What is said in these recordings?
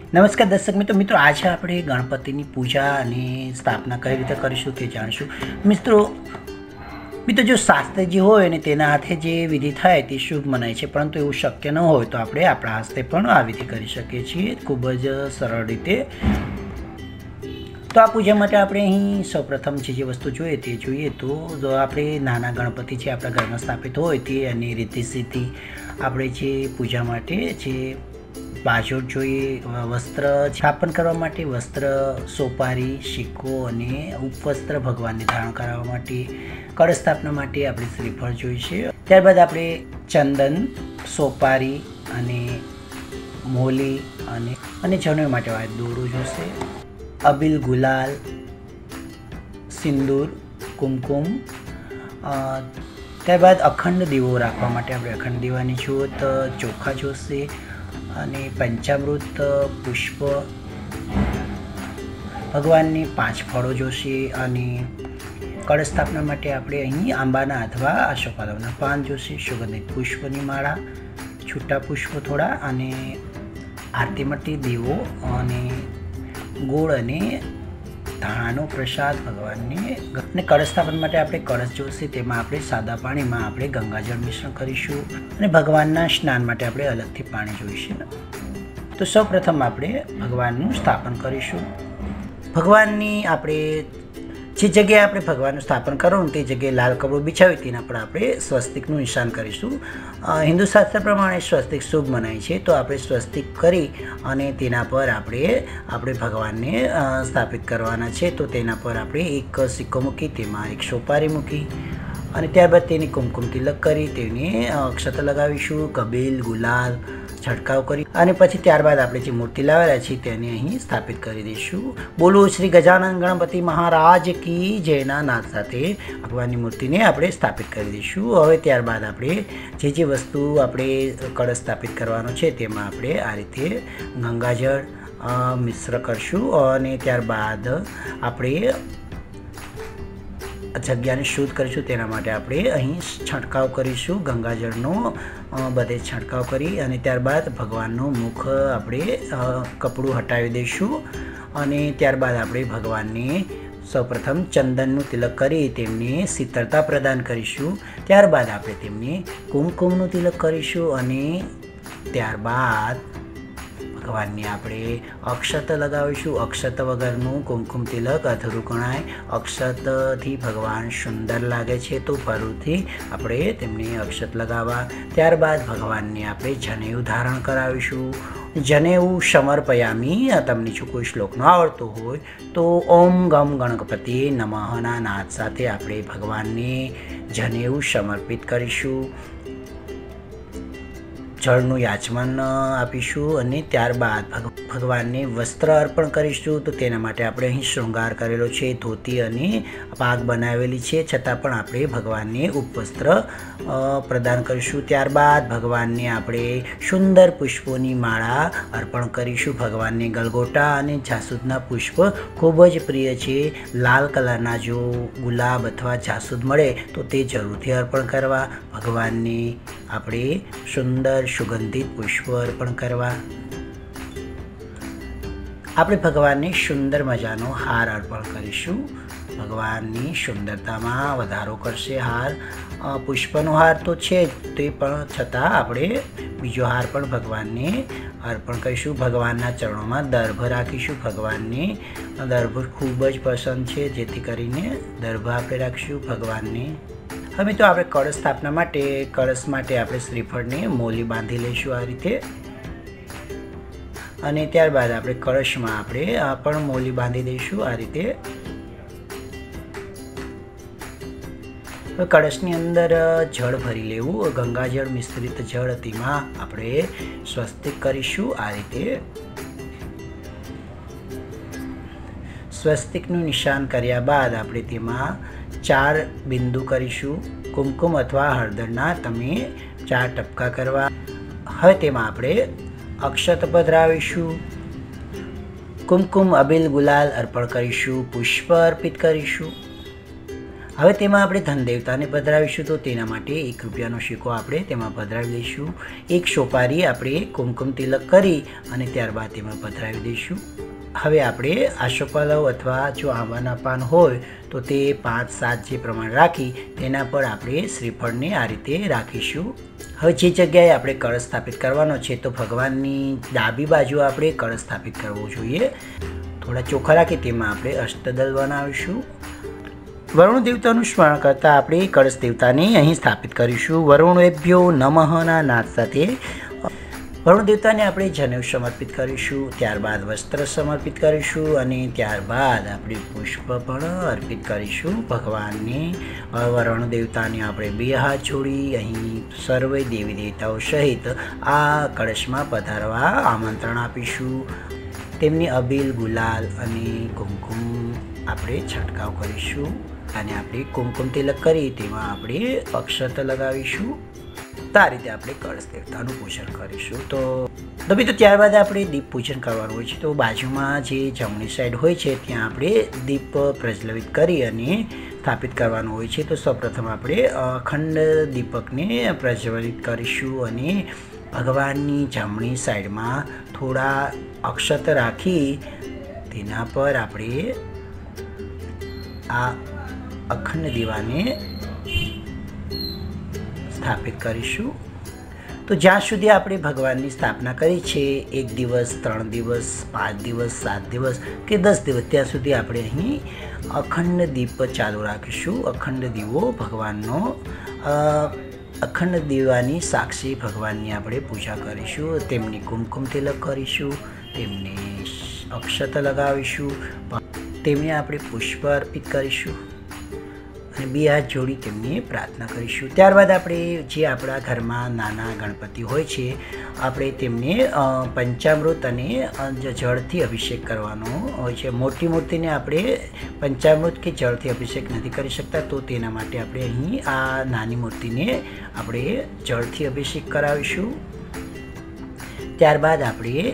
નમસ્કાર દર્શક મિત્રો આજે આપણે ગણપતિની પૂજા અને સ્થાપના કઈ રીતે કરીશું તે જાણીશું। મિત્રો જો શાસ્ત્રજી હોય ને તેના હાથે જે વિધિ થાય તે શુભ મનાય છે, પરંતુ એવું શક્ય ન હોય તો આપણે આપણા હસ્તે પણ આ વિધિ કરી શકીએ છીએ ખૂબ જ સરળ રીતે। તો આ પૂજા માટે આપણે અહીં સૌપ્રથમ જે વસ્તુ જોઈએ તે જોઈએ તો જો આપણે નાના ગણપતિ છે આપણા ઘરમાં સ્થાપિત હોય તે અને રીતિ સિદ્ધિ આપણે જે પૂજા માટે જે બાજોટ જોઈએ, વસ્ત્ર સ્થાપન કરવા માટે વસ્ત્ર, સોપારી, સિક્કો અને ઉપવસ્ત્ર ભગવાનને ધારણ કરાવવા માટે, કળશ સ્થાપના માટે આપણે શ્રીફળ જોઈશે। ત્યારબાદ આપણે ચંદન, સોપારી અને મોલી અને જનોઈ માટે દોરું જોશે, અબીલ, ગુલાલ, સિંદૂર, કુમકુમ। ત્યારબાદ અખંડ દીવો રાખવા માટે આપણે અખંડ દીવાની જ્યોત, ચોખા જોશે અને પંચામૃત, પુષ્પ, ભગવાનની 5 ફળો જોશે અને કળશ સ્થાપના માટે આપણે અહીં આંબાના અથવા અશોકાલવના પાન જોશે, સુગંધિત પુષ્પની માળા, છૂટા પુષ્પ થોડા અને આરતી માટે દીવો અને ગોળ અને ધાણાનો પ્રસાદ ભગવાનને। અને કળશ સ્થાપન માટે આપણે કળશ જોશે, તેમાં આપણે સાદા પાણીમાં આપણે ગંગાજળ મિશ્રણ કરીશું અને ભગવાનના સ્નાન માટે આપણે અલગથી પાણી જોઈશે। તો સૌપ્રથમ આપણે ભગવાનનું સ્થાપન કરીશું। ભગવાનની આપણે જે જગ્યાએ આપણે ભગવાનનું સ્થાપન કરવું તે જગ્યાએ લાલ કપડું બિછાવી તેના પર આપણે સ્વસ્તિકનું નિશાન કરીશું। હિન્દુ શાસ્ત્ર પ્રમાણે સ્વસ્તિક શુભ મનાય છે, તો આપણે સ્વસ્તિક કરી અને તેના પર આપણે ભગવાનને સ્થાપિત કરવાના છે। તો તેના પર આપણે એક સિક્કો મૂકી તેમાં એક સોપારી મૂકી અને ત્યારબાદ તેની કુમકુમ તિલક કરી તેને અક્ષત લગાવીશું, કબીલ, ગુલાલ છંટકાવ કરી અને પછી ત્યારબાદ આપણે જે મૂર્તિ લાવેલા છીએ તેને અહીં સ્થાપિત કરી દઈશું। બોલો શ્રી ગજાનન ગણપતિ મહારાજ કી જયના નાદ સાથે ભગવાનની મૂર્તિને આપણે સ્થાપિત કરી દઈશું। હવે ત્યારબાદ આપણે જે વસ્તુ આપણે કળશ સ્થાપિત કરવાનો છે તેમાં આપણે આ રીતે ગંગાજળ મિશ્ર કરશું અને ત્યારબાદ આપણે જગ્યાને શુદ્ધ કરીશું। તેના માટે આપણે અહીં છંટકાવ કરીશું ગંગાજળનો, બધે છંટકાવ કરી અને ત્યારબાદ ભગવાનનું મુખ આપણે કપડું હટાવી દઈશું અને ત્યારબાદ આપણે ભગવાનને સૌપ્રથમ ચંદનનું તિલક કરી તેમને શીતળતા પ્રદાન કરીશું। ત્યારબાદ આપણે તેમને કુમકુમનું તિલક કરીશું અને ત્યારબાદ ભગવાનને આપણે અક્ષત લગાવીશું। અક્ષત વગરનું કુમકુમ તિલક અધૂરું ગણાય। અક્ષતથી ભગવાન સુંદર લાગે છે, તો ફરીથી આપણે તેમને અક્ષત લગાવવા। ત્યારબાદ ભગવાનને આપણે જનેઉ ધારણ કરાવીશું। જનેઉ સમર્પયામી। તમને જો કોઈ શ્લોક ન આવડતો હોય તો ઓમ ગમ ગણપતિ નમઃના નાદ સાથે આપણે ભગવાનને જનેઉ સમર્પિત કરીશું, જળનું યાચમાન આપીશું અને ત્યારબાદ ભગવાનને વસ્ત્ર અર્પણ કરીશું। તો તેના માટે આપણે અહીં શૃંગાર કરેલો છે, ધોતી અને પાગ બનાવેલી છે, છતાં પણ આપણે ભગવાનને ઉપવસ્ત્ર પ્રદાન કરીશું। ત્યારબાદ ભગવાનને આપણે સુંદર પુષ્પોની માળા અર્પણ કરીશું। ભગવાનને ગલગોટા અને જાસૂદના પુષ્પ ખૂબ જ પ્રિય છે। લાલ કલરના જો ગુલાબ અથવા જાસૂદ મળે તો તે જરૂરથી અર્પણ કરવા। ભગવાનને આપણે સુંદર સુગંધિત પુષ્પ અર્પણ કરવા। આપણે ભગવાનને સુંદર મજાનો હાર અર્પણ કરીશું। ભગવાનની સુંદરતામાં વધારો કરશે હાર। પુષ્પનો હાર તો છે તે પણ છતાં આપણે બીજો હાર પણ ભગવાનને અર્પણ કરીશું। ભગવાનના ચરણોમાં દર્ભ રાખીશું। ભગવાનને દર્ભ ખૂબ જ પસંદ છે, જેથી કરીને દર્ભ આપણે રાખીશું ભગવાનને। હવે તો આપણે કળશ સ્થાપના માટે કળશ માટે આપણે શ્રીફળને મોલી બાંધી લઈશું આ રીતે અને ત્યારબાદ આપણે કળશમાં આપણે પણ મોલી બાંધી દઈશું આ રીતે। કળશની અંદર જળ ભરી લેવું, ગંગાજળ મિશ્રિત જળ તેમાં આપણે સ્વસ્તિક કરીશું આ રીતે। સ્વસ્તિકનું નિશાન કર્યા બાદ આપણે તેમાં 4 બિંદુ કરીશું। કુમકુમ અથવા હળદરના તમે 4 ટપકા કરવા। હવે તેમાં આપણે અક્ષત પધરાવીશું, કુમકુમ, અબીલ, ગુલાલ અર્પણ કરીશું, પુષ્પ અર્પિત કરીશું હવે તેમાં આપણે ધન દેવતાને પધરાવીશું, તો તેના માટે 1 રૂપિયાનો સિક્કો આપણે તેમાં પધરાવી દઈશું. એક સોપારી આપણે કુમકુમ તિલક કરી અને ત્યારબાદ તેમાં પધરાવી દઈશું. હવે આપણે આસોપાલવ અથવા જો આંબાના પાન હોય તો તે 5-7 જે પ્રમાણ રાખી તેના પર આપણે શ્રીફળને આ રીતે રાખીશું. હવે જે જગ્યાએ આપણે કળશ સ્થાપિત કરવાનો છે તો ભગવાનની ડાબી બાજુ આપણે કળશ સ્થાપિત કરવો જોઈએ. થોડા ચોખા રાખી તેમાં આપણે અષ્ટદલ બનાવીશું. વરુણ દેવતાનું સ્મરણ કરતાં આપણે કળશ દેવતાને અહીં સ્થાપિત કરીશું. વરુણેભ્યો નમઃના નાદ સાથે વરુણ દેવતાને આપણે જનેઉ સમર્પિત કરીશું, ત્યારબાદ વસ્ત્ર સમર્પિત કરીશું અને ત્યારબાદ આપણે પુષ્પ પણ અર્પિત કરીશું ભગવાનને. વરુણ દેવતાને આપણે 2 હાથ જોડી અહીં સર્વે દેવી દેવતાઓ સહિત આ કળશમાં પધારવા આમંત્રણ આપીશું. તેમની અબીલ, ગુલાલ અને કુમકુમ આપણે છંટકાવ કરીશું અને આપણે કુમકુમ તિલક કરી તેમાં આપણે અક્ષત લગાવીશું. આ રીતે આપણે કળશ દેવતાનું પૂજન કરીશું. તો મિત્રો ત્યારબાદ આપણે દીપ પૂજન કરવાનું હોય છે. તો બાજુમાં જે જમણી સાઈડ હોય છે ત્યાં આપણે દીપ પ્રજ્વલિત કરી અને સ્થાપિત કરવાનું હોય છે. તો સૌપ્રથમ આપણે અખંડ દીપકને પ્રજ્વલિત કરીશું અને ભગવાનની જમણી સાઈડમાં થોડા અક્ષત રાખી તેના પર આપણે આ અખંડ દીવાને સ્થાપિત કરીશું. તો જ્યાં સુધી આપણે ભગવાનની સ્થાપના કરી છે 1 દિવસ, 3 દિવસ, 5 દિવસ, 7 દિવસ કે 10 દિવસ ત્યાં સુધી આપણે અહીં અખંડ દીપ ચાલુ રાખીશું. અખંડ દીવો ભગવાનનો અખંડ દીવાની સાક્ષી ભગવાનની આપણે પૂજા કરીશું. તેમની કુમકુમ તિલક કરીશું, તેમને અક્ષત લગાવીશું, તેમને આપણે પુષ્પ અર્પિત કરીશું અને 2 હાથ જોડી તેમની પ્રાર્થના કરીશું. ત્યારબાદ આપણે જે આપણા ઘરમાં નાના ગણપતિ હોય છે આપણે તેમને પંચામૃત અને જળથી અભિષેક કરવાનો હોય છે. મોટી મૂર્તિને આપણે પંચામૃત કે જળથી અભિષેક નથી કરી શકતા, તો તેના માટે આપણે અહીં આ નાની મૂર્તિને આપણે જળથી અભિષેક કરાવીશું. ત્યારબાદ આપણે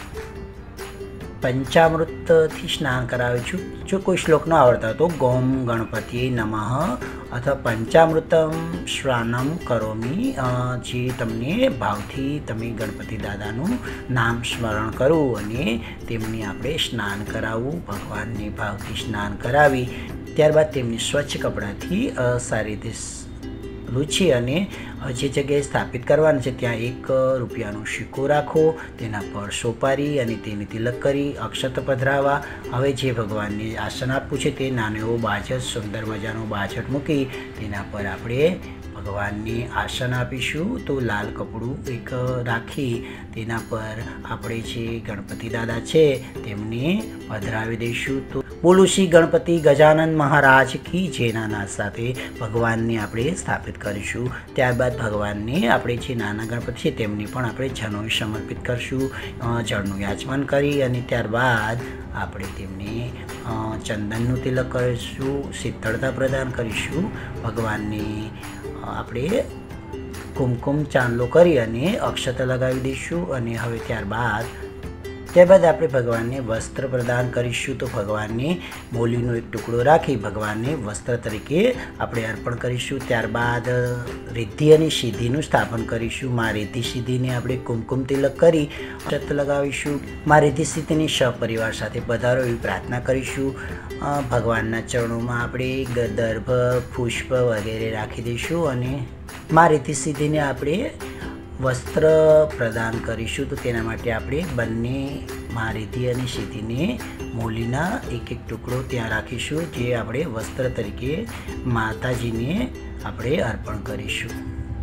પંચામૃતથી સ્નાન કરાવીશું. જો કોઈ શ્લોક ન આવડતા તો ગોમ ગણપતિ નમઃ અથવા પંચામૃતમ શ્રાનમ કરોમી, જે તમને ભાવથી તમે ગણપતિ દાદાનું નામ સ્મરણ કરવું અને તેમની આપણે સ્નાન કરાવવું. ભગવાનને ભાવથી સ્નાન કરાવી ત્યારબાદ તેમને સ્વચ્છ કપડાથી સારી રીતે લૂછી અને જે જગ્યાએ સ્થાપિત કરવાનું છે ત્યાં 1 રૂપિયાનો સિક્કો રાખો, તેના પર સોપારી અને તેને તિલક કરી અક્ષત પધરાવા. હવે જે ભગવાનને આસન આપવું છે તે નાનો એવો બાજટ, સુંદર મજાનો બાજટ મૂકી તેના પર આપણે ભગવાનને આસન આપીશું. તો લાલ કપડું એક રાખી તેના પર આપણે જે ગણપતિ દાદા છે તેમને પધરાવી દઈશું. તો બોલું શ્રી ગણપતિ ગજાનન મહારાજ કી જયના નાદ સાથે ભગવાનને આપણે સ્થાપિત કરીશું. ત્યારબાદ ભગવાનને આપણે જે નાના ગણપતિ છે તેમને પણ આપણે જનોઈ સમર્પિત કરીશું, જળનું યાચમાન કરી અને ત્યારબાદ આપણે તેમને ચંદનનું તિલક કરીશું, શીતળતા પ્રદાન કરીશું. ભગવાનને આપણે કુમકુમ ચાંદલો કરી અને અક્ષત લગાવી દઈશું અને હવે ત્યારબાદ આપણે ભગવાનને વસ્ત્ર પ્રદાન કરીશું. તો ભગવાનને મોલીનો એક ટુકડો રાખી ભગવાનને વસ્ત્ર તરીકે આપણે અર્પણ કરીશું. ત્યારબાદ રિદ્ધિ અને સિદ્ધિનું સ્થાપન કરીશું. મા રિદ્ધિ સિદ્ધિને આપણે કુમકુમ તિલક કરી અક્ષત લગાવીશું. મા રિદ્ધિ સિદ્ધિને સપરિવાર સાથે પધારો એવી પ્રાર્થના કરીશું. ભગવાનના ચરણોમાં આપણે દર્ભ, પુષ્પ વગેરે રાખી દઈશું અને મા રિદ્ધિ સિદ્ધિને આપણે વસ્ત્ર પ્રદાન કરીશું. તો તેના માટે આપણે બંને મા રિદ્ધિ અને સિદ્ધિને મૂલીના એક ટુકડો ત્યાં રાખીશું, જે આપણે વસ્ત્ર તરીકે માતાજીને આપણે અર્પણ કરીશું.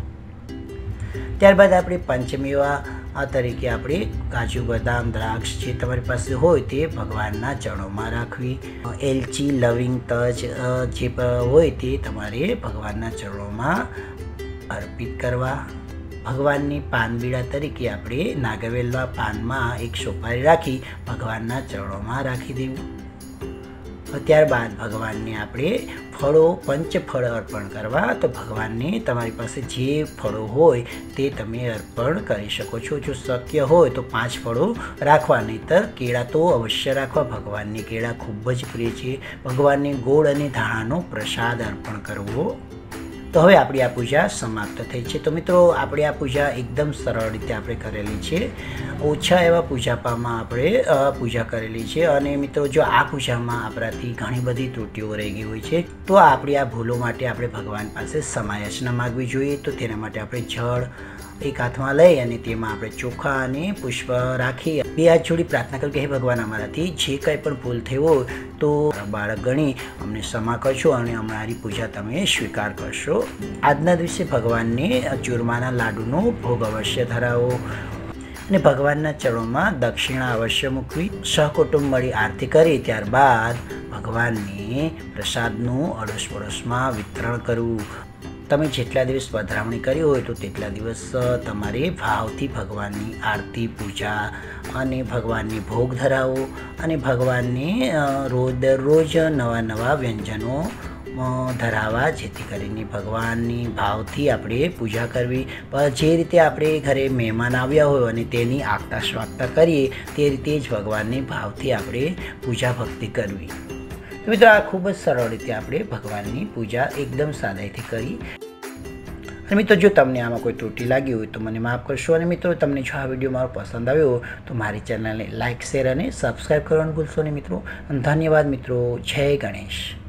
ત્યારબાદ આપણે પંચમેવા તરીકે આપણે કાજુ, બદામ, દ્રાક્ષ જે તમારી પાસે હોય તે ભગવાનના ચરણોમાં રાખવી. એલચી, લવિંગ, તજ જે હોય તે તમારે ભગવાનના ચરણોમાં અર્પિત કરવા. ભગવાનની પાનબીડા તરીકે આપણે નાગવેલના પાનમાં 1 સોપારી રાખી ભગવાનના ચરણોમાં રાખી દેવું. ત્યારબાદ ભગવાનને આપણે ફળો પંચફળ અર્પણ કરવા. તો ભગવાનને તમારી પાસે જે ફળો હોય તે તમે અર્પણ કરી શકો છો. જો શક્ય હોય તો 5 ફળો રાખવા, નહીંતર કેળા તો અવશ્ય રાખવા. ભગવાનને કેળા ખૂબ જ પ્રિય છે. ભગવાનને ગોળ અને ધાણાનો પ્રસાદ અર્પણ કરવો. તો હવે આપણી આ પૂજા સમાપ્ત થઈ છે. તો મિત્રો આપણે આ પૂજા એકદમ સરળ રીતે આપણે કરેલી છે. ઓછા એવા પૂજાપામાં આપણે પૂજા કરેલી છે. અને મિત્રો જો આ પૂજામાં આપણાથી ઘણી બધી ત્રુટિઓ રહી ગઈ હોય છે તો આપણી આ ભૂલો માટે આપણે ભગવાન પાસે ક્ષમાયાચના માગવી જોઈએ. તો તેના માટે આપણે જળ એક હાથમાં લઈ અને તેમાં આપણે ચોખા અને પુષ્પ રાખી 2 હાથ જોડી પ્રાર્થના કરી કે હે ભગવાન, અમારાથી જે કંઈ પણ ભૂલ થઈ હોય તો બાળક ગણી અમને ક્ષમા કરશો અને અમારી પૂજા તમે સ્વીકાર કરશો. આજના દિવસે ભગવાનને ચૂરમાના લાડુનો ભોગ અવશ્ય ધરાવો અને ભગવાનના ચરણોમાં દક્ષિણા અવશ્ય મૂકવી. સહકુટુંબ મળી આરતી કરી ત્યારબાદ ભગવાનને પ્રસાદનું અડોશ પડોશમાં વિતરણ કરવું. તમે જેટલા દિવસ પધરામણી કરી હોય તો તેટલા દિવસ તમારે ભાવથી ભગવાનની આરતી પૂજા અને ભગવાનની ભોગ ધરાવો અને ભગવાનને દરરોજ નવા વ્યંજનો ધરાવવા, જેથી કરીને ભગવાનની ભાવથી આપણે પૂજા કરવી. જે રીતે આપણે ઘરે મહેમાન આવ્યા હોય અને તેની આગતા સ્વાગતા કરીએ તે રીતે જ ભગવાનની ભાવથી આપણે પૂજા ભક્તિ કરવી. મિત્રો આ ખૂબ જ સરળ રીતે આપણે ભગવાનની પૂજા એકદમ સાદાઈથી કરી. અને મિત્રો જો તમને આમાં કોઈ ત્રુટિ લાગી હોય તો મને માફ કરશો. અને મિત્રો તમને જો આ વિડીયો મારો પસંદ આવ્યો તો મારી ચેનલને લાઇક, શેર અને સબસ્ક્રાઈબ કરવાનું ભૂલશો નહીં મિત્રો. ધન્યવાદ મિત્રો. જય ગણેશ.